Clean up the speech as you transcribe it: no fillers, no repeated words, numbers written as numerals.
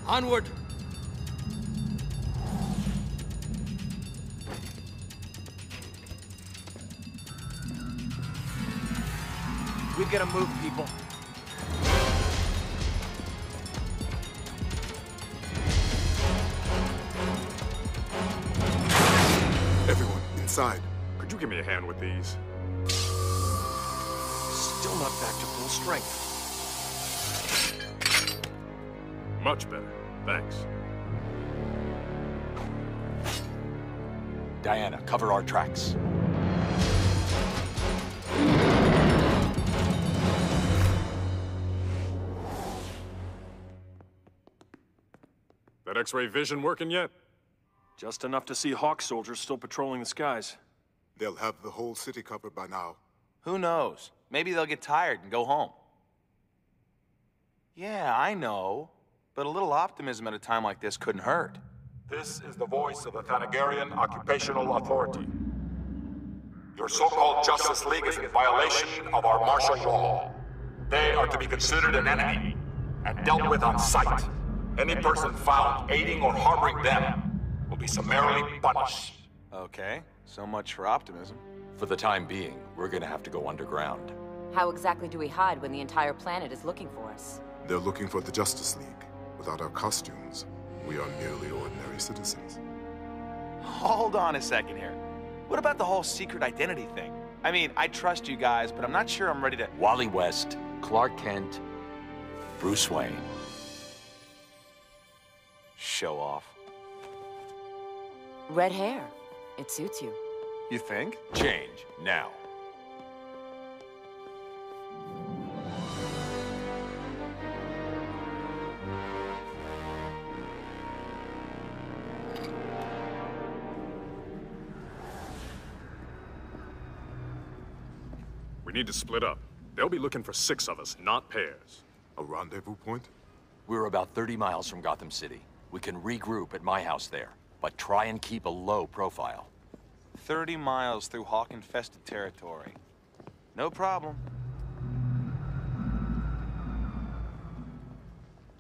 Onward! We've got to move, people. Everyone, inside. Could you give me a hand with these? Still not back to full strength. Much better. Thanks. Diana, cover our tracks. That X-ray vision working yet? Just enough to see Hawk soldiers still patrolling the skies. They'll have the whole city covered by now. Who knows? Maybe they'll get tired and go home. Yeah, I know. But a little optimism at a time like this couldn't hurt. This is the voice of the Thanagarian Occupational Authority. Your so-called Justice League is in violation of our martial law. They are to be considered an enemy and dealt with on sight. Any person found aiding or harboring them will be summarily punished. Okay, so much for optimism. For the time being, we're gonna have to go underground. How exactly do we hide when the entire planet is looking for us? They're looking for the Justice League. Without our costumes, we are merely ordinary citizens. Hold on a second here. What about the whole secret identity thing? I mean, I trust you guys, but I'm not sure I'm ready to... Wally West, Clark Kent, Bruce Wayne. Show off. Red hair. It suits you. You think? Change, now. We need to split up. They'll be looking for 6 of us, not pairs. A rendezvous point? We're about 30 miles from Gotham City. We can regroup at my house there, but try and keep a low profile. 30 miles through Hawk-infested territory. No problem.